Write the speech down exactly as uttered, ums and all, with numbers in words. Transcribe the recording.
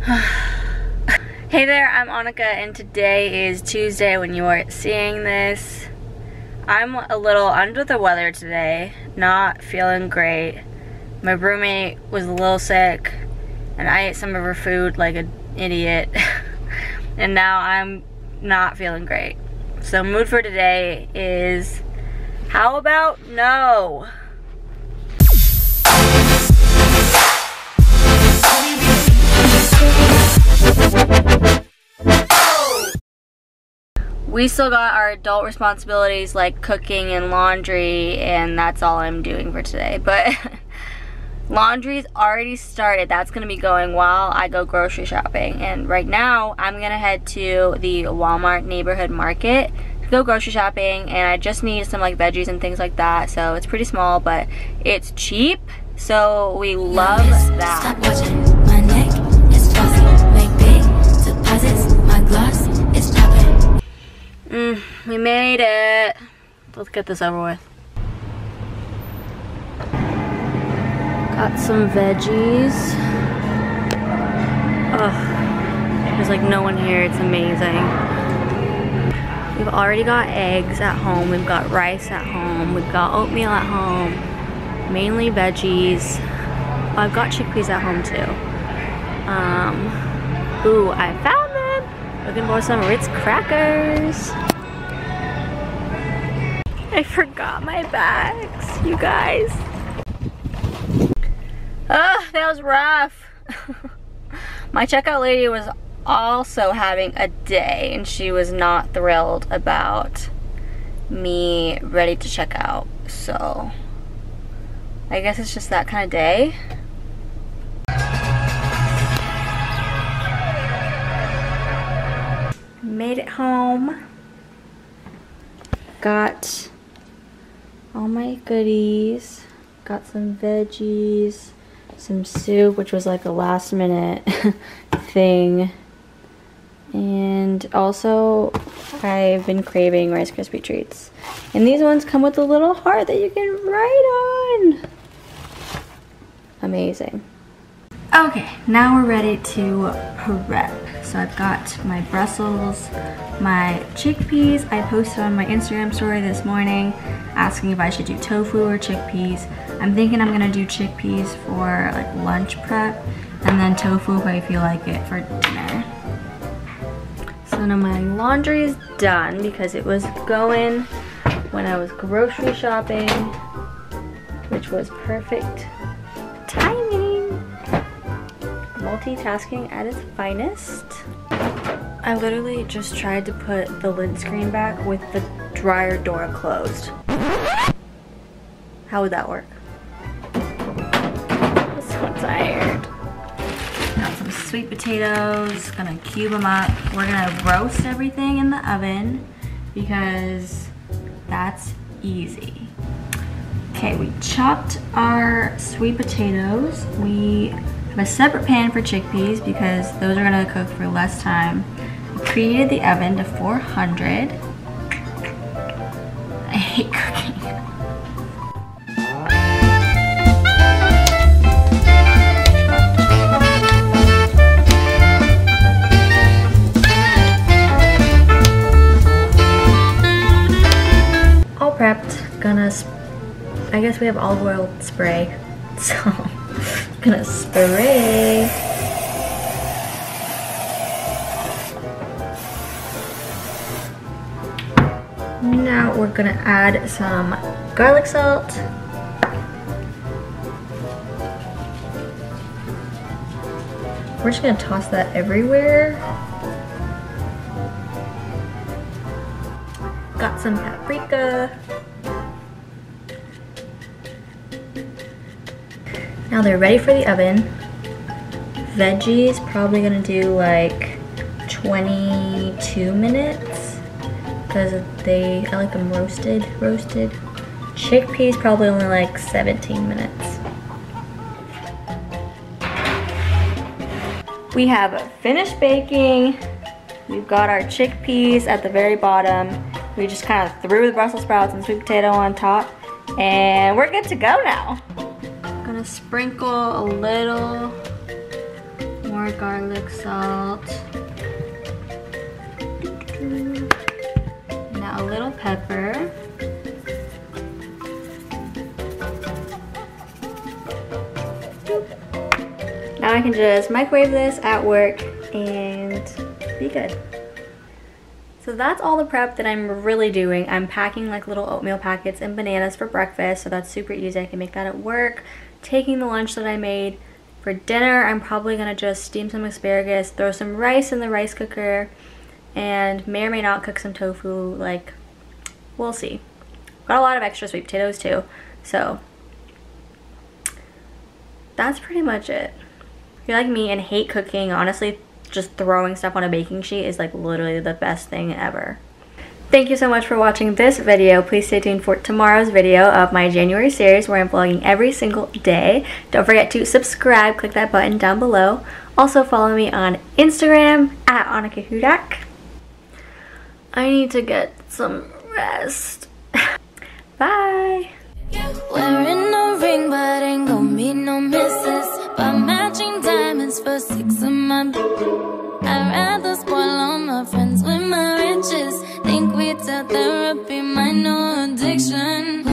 Hey there, I'm Annika and today is Tuesday when you are seeing this. I'm a little under the weather today, not feeling great. My roommate was a little sick and I ate some of her food like an idiot. And now I'm not feeling great. So mood for today is, how about no? We still got our adult responsibilities like cooking and laundry, and that's all I'm doing for today. But laundry's already started. That's gonna be going while I go grocery shopping. And right now, I'm gonna head to the Walmart neighborhood market to go grocery shopping, and I just need some like veggies and things like that. So it's pretty small, but it's cheap. So we love that. Stop watching. My neck is flossy. Make big deposits. My gloss is popping. Mm, we made it. Let's get this over with. Got some veggies. Ugh, there's like no one here. It's amazing. We've already got eggs at home. We've got rice at home. We've got oatmeal at home. Mainly veggies. Oh, I've got chickpeas at home too. Um, ooh, I found them. Looking for some Ritz crackers. I forgot my bags, you guys. Ugh, that was rough. My checkout lady was also having a day and she was not thrilled about me ready to check out. So I guess it's just that kind of day. Made it home. Got all my goodies. Got some veggies, some soup, which was like a last minute thing. And also, I've been craving Rice Krispie treats. And these ones come with a little heart that you can write on. Amazing. Okay, now we're ready to prep. So I've got my Brussels, my chickpeas. I posted on my Instagram story this morning asking if I should do tofu or chickpeas. I'm thinking I'm gonna do chickpeas for like lunch prep and then tofu if I feel like it for dinner. So now my laundry is done because it was going when I was grocery shopping, which was perfect timing. Multitasking at its finest. I literally just tried to put the lid screen back with the dryer door closed. How would that work? I'm so tired. Got some sweet potatoes, gonna cube them up. We're gonna roast everything in the oven because that's easy. Okay, we chopped our sweet potatoes. We have a separate pan for chickpeas because those are gonna cook for less time. We preheated the oven to four hundred. I hate cooking. All prepped. Gonna, I guess we have olive oil spray, so gonna spray. Now we're gonna add some garlic salt. We're just gonna toss that everywhere. Got some paprika. Now they're ready for the oven. Veggies, probably gonna do like twenty-two minutes because they, I like them roasted, roasted. Chickpeas, probably only like seventeen minutes. We have finished baking. We've got our chickpeas at the very bottom. We just kind of threw the Brussels sprouts and sweet potato on top, and we're good to go now. I'm gonna sprinkle a little more more garlic salt. Now a little pepper. Now I can just microwave this at work and be good. So that's all the prep that I'm really doing. I'm packing like little oatmeal packets and bananas for breakfast, so that's super easy. I can make that at work. Taking the lunch that I made. For dinner, I'm probably gonna just steam some asparagus, throw some rice in the rice cooker, and may or may not cook some tofu, like, we'll see. Got a lot of extra sweet potatoes too, so that's pretty much it. If you're like me and hate cooking, honestly, just throwing stuff on a baking sheet is like literally the best thing ever. Thank you so much for watching this video. Please stay tuned for tomorrow's video of my January series where I'm vlogging every single day. Don't forget to subscribe, click that button down below. Also follow me on Instagram at Annika Hudak. I need to get some rest. Bye! Wearing no ring, but ain't gon' mean no misses. By matching diamonds for six of my. I'd rather spoil all my friends.